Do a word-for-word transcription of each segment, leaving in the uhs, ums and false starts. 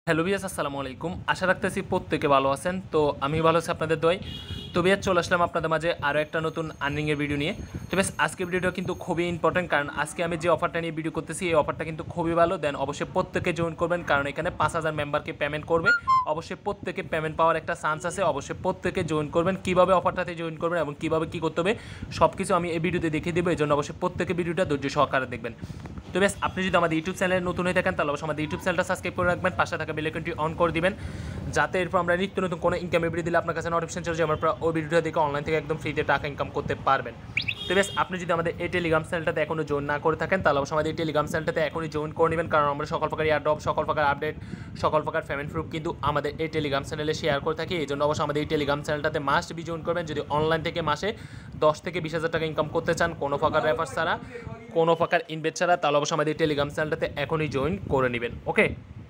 Hello ভিয়াস, আসসালামু আলাইকুম। আশা রাখতেছি প্রত্যেকে ভালো আছেন। তো আমি ভালো আছি আপনাদের দোয়ায়। তো ভিয়াস চলে আসলাম আপনাদের মাঝে আরও একটা নতুন আর্নিংয়ের ভিডিও নিয়ে। তো বেশ আজকে ভিডিওটা কিন্তু খুবই ইম্পর্টেন্ট, কারণ আজকে আমি যে অফারটা নিয়ে ভিডিও করতেছি এই অফারটা কিন্তু খুবই ভালো। দেন অবশ্যই প্রত্যেকে জয়েন করবেন, কারণ এখানে পাঁচ হাজার মেম্বারকে পেমেন্ট করবে। অবশ্যই প্রত্যেকে পেমেন্ট পাওয়ার একটা চান্স আছে। অবশ্যই প্রত্যেকে জয়েন করবেন। কীভাবে অফারটাতে জয়েন করবেন এবং কীভাবে কী করতে হবে সব কিছু আমি এই ভিডিওতে দেখিয়ে দেবো। এই জন্য অবশ্যই প্রত্যেকে ভিডিওটা ধৈর্য সহকারে দেখবেন। তো বেশ আপনি যদি আমাদের ইউটিউব চ্যানেলে নতুন হয়ে থাকেন তাহলে অবশ্যই আমাদের ইউটিউব চ্যানেলটা সাবস্ক্রাইব করে রাখবেন, পাশে থাকা বেল আইকনটি অন করে দিবেন, যাতে এরপর আমরা নিত্য নতুন কোনো ইনকামের ভিডিও দিলে আপনার কাছে নোটিফিকেশন চলে যায়, আমরা ওই ভিডিওটা দেখে অনলাইন থেকে একদম ফ্রিতে টাকা ইনকাম করতে পারবেন। তো বেশ আপনি যদি আমাদের এই টেলিগ্রাম চ্যানেলটাতে এখনও জয়েন না করে থাকেন তাহলে অবশ্যই আমাদের এই টেলিগ্রাম চ্যানেলটাতে এখনই জয়েন করে নেবেন, কারণ আমরা সকল প্রকার এয়ারড্রপ, সকল প্রকার আপডেট, সকল প্রকার পেমেন্ট প্রুফ কিন্তু আমাদের এই টেলিগ্রাম চ্যানেলে শেয়ার করে থাকি। এই জন্য অবশ্যই আমাদের এই টেলিগ্রাম চ্যানেলটাতে মাস্ট বি জয়েন করবেন যদি অনলাইন থেকে মাসে দশ থেকে বিশ হাজার টাকা ইনকাম করতে চান, কোনো প্রকার রেফার ছাড়া, কোনো প্রকার ইনভেস্ট ছাড়া। তাহলে অবশ্যই আমাদের টেলিগ্রাম চ্যানেলটাতে এখনই জয়েন করে নেবেন। ওকে,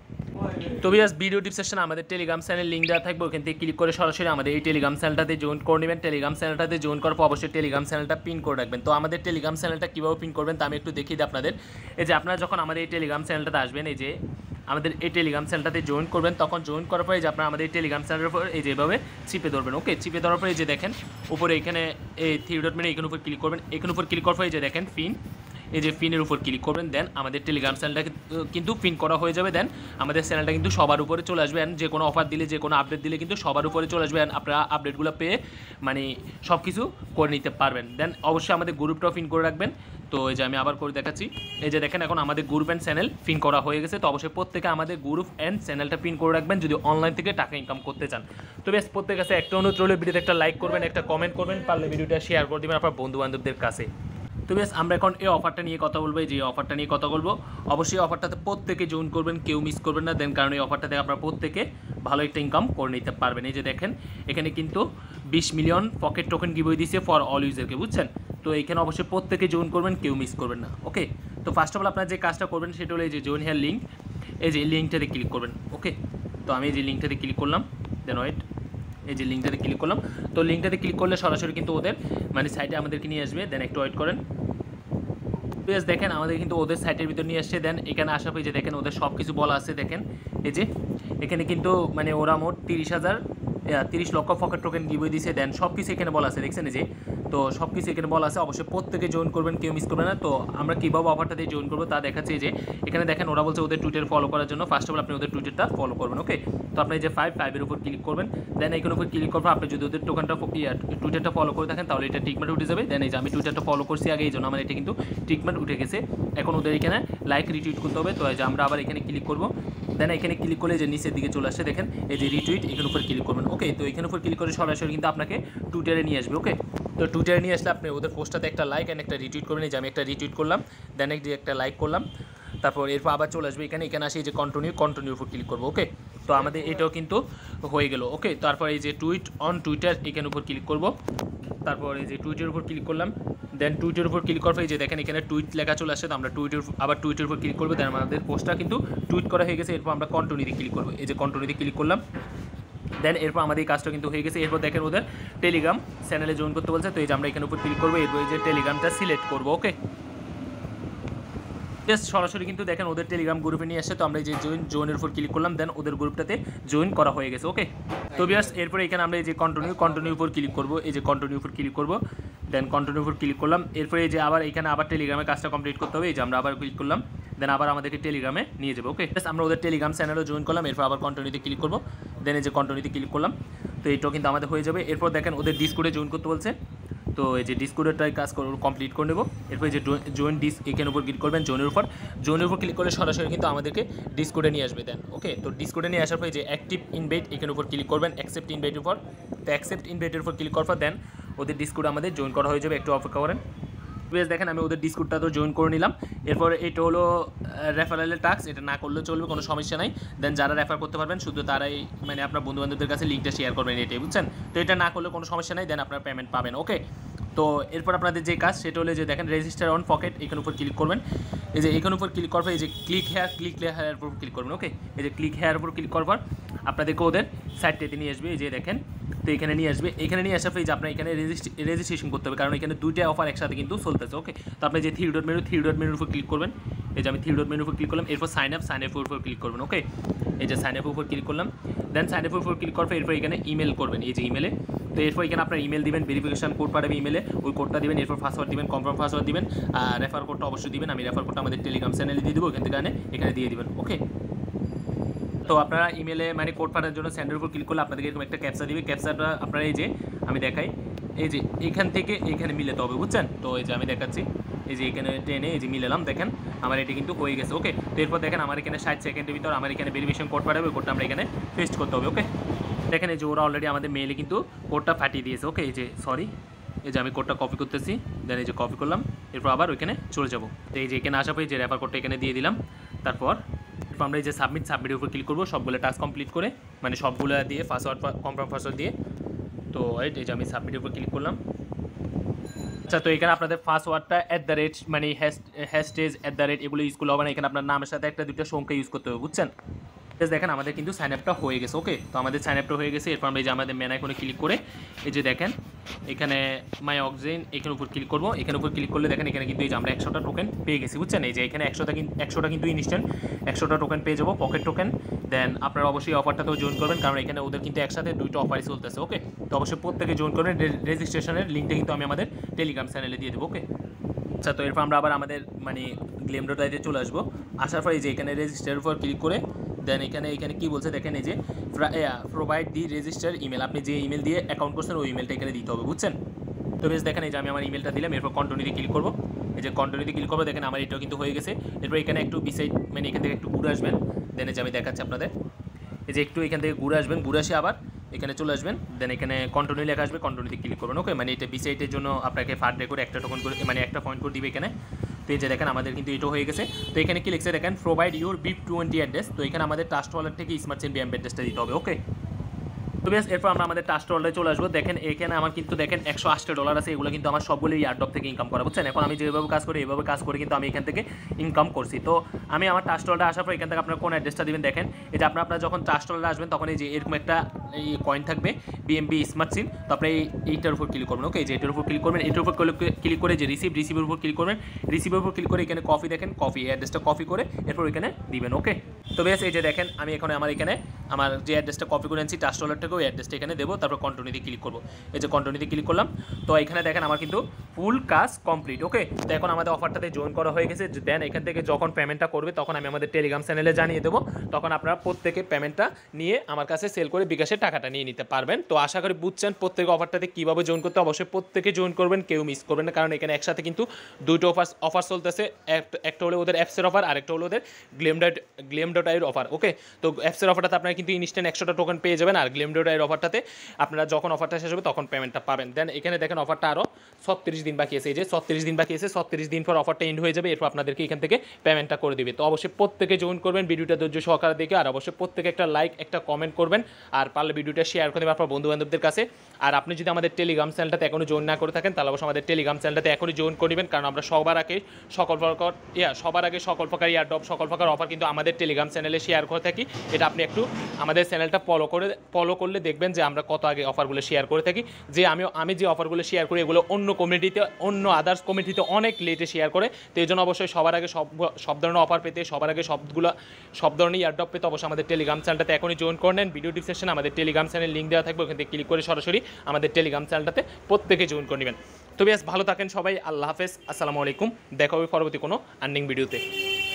তো ভিউয়ার্স ভিডিও ডিসক্রিপশনে আমাদের টেলিগ্রাম চ্যানেল লিঙ্ক দেওয়া থাকবে, ওখান থেকে ক্লিক করে সরাসরি আমাদের এই টেলিগ্রাম চ্যানেলটাতে জয়েন করে নেবেন। টেলিগ্রাম চ্যানেলটাতে জয়েন করার পর অবশ্যই টেলিগ্রাম চ্যানেলটা পিন করে রাখবেন। তো আমাদের টেলিগ্রাম চ্যানেলটা কীভাবে পিন করবেন তা আমি একটু দেখিয়ে দিই আপনাদের। এই যে আপনারা যখন আমাদের এই টেলিগ্রাম চ্যানেলটাতে আসবেন, এই যে আমাদের এই টেলিগ্রাম চ্যানেলটাতে জয়েন করবেন, তখন জয়েন করার পরে যে আপনারা আমাদের এই টেলিগ্রাম চ্যানেলের উপর এই যেভাবে চিপে ধরবেন। ওকে, চিপে ধরার পরে এই যে দেখেন উপরে এখানে এই থ্রি ডট মেনে এখানে উপর ক্লিক করবেন। এখানে উপর ক্লিক করার পরে এই যে দেখেন পিন, এই যে পিনের উপর ক্লিক করবেন। দেন আমাদের টেলিগ্রাম চ্যানেলটা কিন্তু পিন করা হয়ে যাবে। দেন আমাদের চ্যানেলটা কিন্তু সবার উপরে চলে আসবে। অ্যান্ড যে কোনো অফার দিলে, যে কোনো আপডেট দিলে কিন্তু সবার উপরে চলে আসবে। অ্যান্ড আপনারা আপডেটগুলো পেয়ে মানে সব কিছু করে নিতে পারবেন। দেন অবশ্যই আমাদের গ্রুপটাও পিন করে রাখবেন। তো এই যে আমি আবার করে দেখাচ্ছি, এই যে দেখেন এখন আমাদের গ্রুপ অ্যান্ড চ্যানেল পিন করা হয়ে গেছে। তো অবশ্যই প্রত্যেকে আমাদের গ্রুপ অ্যান্ড চ্যানেলটা পিন করে রাখবেন যদি অনলাইন থেকে টাকা ইনকাম করতে চান। তো বেশ প্রত্যেকের কাছে একটা অনুরোধ রইল, ভিডিওতে একটা লাইক করবেন, একটা কমেন্ট করবেন, পারলে ভিডিওটা শেয়ার করে দেবেন আপনার বন্ধু বান্ধবদের কাছে। তো বেশ আমরা এখন এই অফারটা নিয়ে কথা বলবো। যে অফারটা নিয়ে কথা বলবো অবশ্যই অফারটাতে প্রত্যেকে জয়েন করবেন, কেউ মিস করবেন না। দেন কারণ এই অফারটাতে আপনারা প্রত্যেকে ভালো একটা ইনকাম করে নিতে পারবেন। এই যে দেখেন এখানে কিন্তু বিশ মিলিয়ন পকেট টোকেন গিভওয়ে দিয়েছে ফর অল ইউজারকে, বুঝছেন। তো এখানে অবশ্যই প্রত্যেকে জয়েন করবেন, কেউ মিস করবেন না। ওকে, তো ফার্স্ট অফ অল আপনারা যে কাজটা করবেন সেটা হলো এই যে জয়েন হেয়ার লিঙ্ক, এই যে লিঙ্কটাতে ক্লিক করবেন। ওকে, তো আমি এই যে লিঙ্কটাতে ক্লিক করলাম। দেন ওয়েট, এই যে লিঙ্কটাতে ক্লিক করলাম। তো লিঙ্কটাতে ক্লিক করলে সরাসরি কিন্তু ওদের মানে সাইটে আমাদেরকে নিয়ে আসবে। দেন একটু ওয়েট করেন। বেশ দেখেন আমাদের কিন্তু ওদের সাইটের ভিতর নিয়ে আসছে। দেন এখানে আসার পর যে দেখেন ওদের সব কিছু বলা আছে। দেখেন এই যে এখানে কিন্তু মানে ওরা মোট তিরিশ হাজার তিরিশ লক্ষ পকেট টোকেন গিভওয়ে দিয়েছে। দেন সব কিছু এখানে বলা আছে, দেখছেন এই যে। তো সব কিছু এখানে বলা আছে, অবশ্যই প্রত্যেকে জয়েন করবেন, কেউ মিস করবে না। তো আমরা কীভাবে অফারটা দিয়ে জয়েন করবো তা দেখাচ্ছি। যে এখানে দেখেন ওরা বলছে ওদের টুইটার ফলো করার জন্য ফার্স্ট অফ অল আপনি ওদের টুইটারটা ফলো করবেন। ওকে, তো আপনি যে ফাইভ ফাইভের উপর ক্লিক করবেন। দেন এখানে উপর ক্লিক করবেন। আপনি যদি ওদের টোকেনটা টুইটারটা ফলো করে থাকেন তাহলে এটা টিকমার্ক উঠে যাবে। দেন এই যে আমি টুইটারটা ফলো করছি আগে, এই জন্য আমার এটা কিন্তু টিকমার্ক উঠে গেছে। এখন ওদের এখানে লাইক রিটুইট করতে হবে। তো এই যে আমরা আবার এখানে ক্লিক করবো। দেন এখানে ক্লিক করলে যে নিচের দিকে চলে আসছে দেখেন এই যে রিটুইট, এখানে উপর ক্লিক করবেন। ওকে, তো এখানে উপর ক্লিক করে সরাসরি কিন্তু আপনাকে টুইটারে নিয়ে আসবে। ওকে, তো টুইটারে নিয়ে আসলে আপনি ওদের পোস্টটাতে একটা লাইক অ্যান্ড একটা রিটুইট করবেন। এই যে আমি একটা রিটুইট করলাম, দেন একটা লাইক করলাম। তারপর এরপর আবার চলে আসবে এখানে, এখানে আসি যে কন্টিনিউ, কন্টিনিউর উপর ক্লিক করবো। ওকে, তো আমাদের এটাও কিন্তু হয়ে গেল। ওকে, তারপর এই যে টুইট অন টুইটার এখানে উপর ক্লিক করবো। তারপর এই যে টুইটের উপর ক্লিক করলাম। দেন টুইটের উপর ক্লিক করার পর এই যে দেখেন এখানে টুইট লেখা চলে আসছে। তো আমরা টুইটের আবার টুইটের উপর ক্লিক করবো। দেন আমাদের পোস্টটা কিন্তু টুইট করা হয়ে গেছে। এরপর আমরা কন্টিনিউতে ক্লিক করবো। এই যে কন্টিনিউতে ক্লিক করলাম। দেন এরপর আমাদের এই কাজটা কিন্তু হয়ে গেছে। এরপর দেখেন ওদের টেলিগ্রাম চ্যানেলে জয়েন করতে বলছে। তো এই যে আমরা এখানে উপর ক্লিক করবো। এরপর এই যে টেলিগ্রামটা সিলেক্ট করবো। ওকে, জাস্ট সরাসরি কিন্তু দেখেন ওদের টেলিগ্রাম গ্রুপে নিয়ে আসছে। তো আমরা এই যে জয়েন জয়েনের উপর ক্লিক করলাম। দেন ওদের গ্রুপটাতে জয়েন করা হয়ে গেছে। ওকে, তো বিয়ার্স এরপরে এখানে আমরা এই যে কন্টিনিউ কন্টিনিউ উপর ক্লিক করবো। এই যে কন্টিনিউ উপর ক্লিক করবো। দেন কন্টিনিউ উপর ক্লিক করলাম। এরপরে এই যে আবার এখানে আবার টেলিগ্রামে কাজটা কমপ্লিট করতে হবে। এই যে আমরা আবার ক্লিক করলাম। দেন আবার আমাদেরকে টেলিগ্রামে নিয়ে যাবো। ওকে, আমরা ওদের টেলিগ্রাম চ্যানেলও জয়েন করলাম। এরপর আবার কন্টিনিউতে ক্লিক করবো। দেন এই যে কন্টিনিউতে ক্লিক করলাম। তো এইটাও কিন্তু আমাদের হয়ে যাবে। এরপর দেখেন ওদের ডিসকর্ডে জয়েন করতে বলছে। তো এই যে ডিসকর্ডেরটাই কাজ করবো, কমপ্লিট করে নেবো। এরপর যে জয়েন ডিস এখানের উপর ক্লিক করবেন। জয়েনের উপর জয়েনের উপর ক্লিক করলে সরাসরি কিন্তু আমাদেরকে ডিসকর্ডে নিয়ে আসবে। দেন ওকে, তো ডিসকর্ডে নিয়ে আসার পর যে অ্যাক্টিভ ইনভাইট এখানের উপর ক্লিক করবেন, অ্যাকসেপ্ট ইনভাইটের উপর। তো অ্যাকসেপ্ট ইনভাইটের উপর ক্লিক করার পর দেন ওদের ডিসকর্ডে আমাদের জয়েন করা হয়ে যাবে। একটু অপেক্ষা করেন। বেশ দেখেন আমি ওদের ডিসকর্ডটা তো জয়েন করে নিলাম। এরপর এটা হলো রেফারেলের টাস্ক, এটা না করলেও চলবে, কোনো সমস্যা নাই। দেন যারা রেফার করতে পারবেন শুধু তারাই মানে আপনার বন্ধুবান্ধবদের কাছে লিঙ্কটা শেয়ার করবেন, এটাই, বুঝছেন। তো এটা না করলে কোনো সমস্যা নাই। দেন আপনার পেমেন্ট পাবেন। ওকে, তো এরপর আপনাদের যে কাজ সেটা হলো যে দেখেন রেজিস্টার অন পকেট এখানে উপর ক্লিক করবেন। এই যে এখানে উপর ক্লিক করবে, এই যে ক্লিক হেয়ার ক্লিক হেয়ার উপর ক্লিক করবেন। ওকে, এই যে ক্লিক হেয়ার উপর ক্লিক করবার আপনাদেরকে ওদের সাইটটাতে নিয়ে আসবে। এই যে দেখেন, তো এখানে নিয়ে আসবে। এখানে নিয়ে আসার পর যে আপনার এখানে রেজিস্ট্রেশন করতে হবে, কারণ এখানে দুইটা অফার একসাথে কিন্তু চলতেছে। ওকে, তো আপনি যে three dot menu three dot মেনুর উপর ক্লিক করবেন। এই যে আমি থ্রি ডট মেনুর উপর ক্লিক করলাম, এরপর সাইন আপ সাইন আপের উপর ক্লিক করবেন। ওকে, এই যে সাইন আপের উপর ক্লিক করলাম, দেন সাইন আপের উপর ক্লিক করার পর এরপর এখানে ইমেল করবেন, এই যে ইমেলে। তো এরপর এখানে আপনার ইমেল দিবেন, ভেরিফিকেশন কোড পাঠাবে ইমেলে, ওই কোডটা দিবেন, এরপর পাসওয়ার্ড দিবেন, কনফার্ম পাসওয়ার্ড দিবেন, আর রেফার কোডটা অবশ্যই দিবেন। আমি রেফার কোডটা আমাদের টেলিগ্রাম চ্যানেলে দিয়ে দেবো, এখান থেকে আনে এখানে দিয়ে দিবেন। ওকে, তো আপনারা ইমেলে মানে কোড পাঠানোর জন্য সেন্ডের উপর ক্লিক করলে আপনাদেরকে এরকম একটা ক্যাপচা দিবে। ক্যাপচাটা আপনারা এই যে আমি দেখাই, এই যে এখান থেকে এখানে মিলাতে হবে, বুঝছেন? তো এই যে আমি দেখাচ্ছি, এই যে এখানে টেনে এই যে মিলালাম, দেখেন আমার এটি কিন্তু হয়ে গেছে। ওকে, তো এরপর দেখেন আমার এখানে ষাট সেকেন্ডের ভিতর আমার এখানে ভেরিফিকেশন কোড পাঠাবে, ওই কোডটা আমরা এখানে পেস্ট করতে হবে। ওকে, দেখেন এই যে ওরা অলরেডি আমাদের মেইলে কিন্তু কোডটা ফাটিয়ে দিয়েছে। ওকে, এই যে সরি, এই যে আমি কোডটা কপি করতেছি, দেন এই যে কপি করলাম, এরপর আবার ওইখানে চলে যাবো। তো এই যে এখানে আসা পরে যে রেফার কোডটা এখানে দিয়ে দিলাম, তারপর আমরা এই যে সাবমিট সাবমিটের উপর ক্লিক করবো, সবগুলো টাস্ক কমপ্লিট করে, মানে সবগুলো দিয়ে পাসওয়ার্ড কনফার্ম পাসওয়ার্ড দিয়ে। তো এই যে আমি সাবমিটের উপর ক্লিক করলাম। আচ্ছা, তো এখানে আপনাদের পাসওয়ার্ডটা অ্যাট দ্য রেট মানে হ্যাশট্যাগ অ্যাট দ্য রেট এগুলো ইউজ করলে হবে না, এখানে আপনার নামের সাথে একটা দুটো সংখ্যা ইউজ করতে হবে, বুঝছেন? দেখেন আমাদের কিন্তু সাইন আপটা হয়ে গেছে। ওকে, তো আমাদের সাইন আপটা হয়ে গেছে। এরপর আমরা এই যে আমাদের মেন আইকনে ক্লিক করে এই যে দেখেন এখানে মাই অক্সিজেন এখানে উপর ক্লিক করবো, এখানে উপর ক্লিক করলে দেখেন এখানে কিন্তু এই যে আমরা একশোটা টোকেন পেয়ে গেছি, বুঝছেন? এই যে এখানে একশোটা কিন্তু একশোটা কিন্তু ইনস্ট্যান্ট একশোটা টোকেন পেয়ে যাবো, পকেট টোকেন। দেন আপনারা অবশ্যই অফারটাতেও জয়েন করবেন, কারণ এখানে ওদের কিন্তু একসাথে দুইটা অফারই চলতেছে। ওকে, তো অবশ্যই প্রত্যেকে জয়েন করবেন। রেজিস্ট্রেশনের লিঙ্কটা কিন্তু আমি আমাদের টেলিগ্রাম চ্যানেলে দিয়ে দেবো। ওকে, আচ্ছা, তো এরপর আমরা আবার আমাদের মানে গ্লেম ডট আইতে চলে আসবো। আসার পর এই যে এখানে রেজিস্টারের উপর ক্লিক করে দেন এখানে এখানে কী বলছে দেখেন, এই যে প্রোভাইড দি রেজিস্টার ইমেল, আপনি যে ইমেল দিয়ে অ্যাকাউন্ট করছেন ওই ইমেলটা এখানে দিতে হবে, বুঝছেন? তো বেশ দেখেন এই যে আমি আমার ইমেলটা দিলাম, এরপর কন্টিনিউতে ক্লিক করবো। এই যে কন্টিনিউতে ক্লিক করবো, দেখেন আমার এটাও কিন্তু হয়ে গেছে। এরপর এখানে একটু বিসাইড মানে এখান থেকে একটু ঘুরে আসবেন, দেন এই যে আমি দেখাচ্ছি আপনাদের, এই যে একটু এখান থেকে ঘুরে আসবেন, ঘুরে আসে আবার এখানে চলে আসবেন, দেন এখানে কন্টিনিউ লেখা আসবে, কন্টিনিউতে ক্লিক করবেন। ওকে, মানে এটা বিসাইডের জন্য আপনাকে ফার ডে করে একটা টোকন করে মানে একটা পয়েন্ট করে দিবে এখানে। তো এই যে দেখেন আমাদের কিন্তু এটাও হয়ে গেছে। তো এখানে কি লিখছে দেখেন, provide your BEP twenty address. তো এখানে আমাদের ট্রাস্ট ওয়ালেট থেকে স্মার্ট চেইন বিএম অ্যাড্রেসটা দিতে হবে। ওকে, তো বেশ এরপর আমরা আমাদের ট্রাস্ট ওয়ালেটে চলে আসবো। দেখেন এখানে আমার কিন্তু দেখেন একশো আশি ডলার আছে, এগুলো কিন্তু আমার সবগুলো ইয়ারড্রপ থেকে ইনকাম করা, বুঝছেন? এখন আমি যেভাবে কাজ করি এইভাবে কাজ করে কিন্তু আমি এখান থেকে ইনকাম করছি। তো আমি আমার ট্রাস্ট ওয়ালেটে আসার পর এখান থেকে আপনার কোন অ্যাড্রেসটা দিবেন দেখেন, এই যে আপনার আপনার যখন ট্রাস্ট ওয়ালেটে আসবেন তখন এই যে এরকম একটা এই কয়েন থাকবে বিএমবি স্মার্ট চেইন, তো আপনি এইটার উপর ক্লিক করবেন। ওকে, যে এটার উপর ক্লিক করবেন, এটার উপর ক্লিক করে যে রিসিভ রিসিভের উপর ক্লিক করবেন, রিসিভের উপর ক্লিক করে এখানে কপি দেখেন, কপি এই অ্যাড্রেসটা কপি করে এরপর এখানে দিবেন। ওকে, তো বেশ এই যে দেখেন আমি এখন আমার এখানে আমার যে অ্যাড্রেসটা কপি করে আনছি ট্রাস্ট ওয়ালেটটাকে ওই অ্যাড্রেসটা এখানে দেবো, তারপর কন্টিনিউতে ক্লিক করবো। এই যে কন্টিনিউতে ক্লিক করলাম, তো এখানে দেখেন আমার কিন্তু ফুল কাজ কমপ্লিট। ওকে, তো এখন আমাদের অফারটাতে জয়েন করা হয়ে গেছে। দেন এখান থেকে যখন পেমেন্টটা করবে তখন আমি আমাদের টেলিগ্রাম চ্যানেলে জানিয়ে দেবো, তখন আপনারা প্রত্যেকে পেমেন্টটা নিয়ে আমার কাছে সেল করে বিকাশের টাকাটা নিয়ে নিতে পারবেন। তো আশা করি বুঝছেন প্রত্যেক অফারটাতে কীভাবে জয়েন করতে, অবশ্যই প্রত্যেকে জয়েন করবেন, কেউ মিস করবেন না, কারণ এখানে একসাথে কিন্তু দুটো অফার অফার চলতেছে। একটা হলো ওদের অ্যাপসের অফার, আরেকটা হলো ওদের গ্লেম ডট গ্লেম ডট আইয়ের অফার। ওকে, তো অ্যাপসের অফারটাতে আপনারা কিন্তু ইনস্ট্যান্ট একশোটা টোকেন পেয়ে যাবেন, আর গ্লেম ডট আইয়ের অফারটাতে আপনারা যখন অফারটা শেষ হবে তখন পেমেন্টটা পাবেন। দেন এখানে দেখেন অফারটা আরও ছত্রিশ দিন বাকি আছে, এই যে ছত্রিশ দিন বাকি আছে, ছত্রিশ দিন পর অফারটা এন্ড হয়ে যাবে, এরপর আপনাদেরকে এখান থেকে পেমেন্টটা করে দিবে। তো অবশ্যই প্রত্যেকে জয়েন করবেন, ভিডিওটা ধৈর্য সহকারে দেখে, আর অবশ্যই প্রত্যেকে একটা লাইক একটা কমেন্ট করবেন, আর পারলে ভিডিওটা শেয়ার করে দেবেন আপনার বন্ধু বান্ধবদের কাছে। আর আপনি যদি আমাদের টেলিগ্রাম চ্যানেলটাতে এখনও জয়েন না করে থাকেন তাহলে অবশ্যই আমাদের টেলিগ্রাম চ্যানেলটাতে এখনই জয়েন করে নেবেন, কারণ আমরা সবার আগে সকল প্রকার ইয়া সবার আগে সকল প্রকার ইয়ারড্রপ সকল প্রকার অফার কিন্তু আমাদের টেলিগ্রাম চ্যানেলে শেয়ার করে থাকি। এটা আপনি একটু আমাদের চ্যানেলটা ফলো করে ফলো করলে দেখবেন যে আমরা কত আগে অফারগুলো শেয়ার করে থাকি। যে আমি আমি যে অফারগুলো শেয়ার করি এগুলো অন্য কমিউনিটিতে অন্য আদার্স কমিউনিটিতে অনেক লেটে শেয়ার করে। তো এই জন্য অবশ্যই সবার আগে সব সব ধরনের অফার পেতে, সবার আগে সবগুলো সব ধরনের ইয়ারড্রপ পেতে অবশ্যই আমাদের টেলিগ্রাম চ্যানেলটাতে এখনই জয়েন করে নেন। ভিডিও ডিসক্রিপশনে আমাদের টেলিগ্রাম চ্যানেল লিঙ্ক দেওয়া থাকবে, ওখান থেকে ক্লিক করে সরাসরি আমাদের টেলিগ্রাম চ্যানেলটাতে প্রত্যেকে জয়েন করে নেবেন। তো বেশ ভালো থাকেন সবাই, আল্লাহ হাফেজ, আসসালামু আলাইকুম, দেখা হবে পরবর্তী কোনো আর্নিং ভিডিওতে।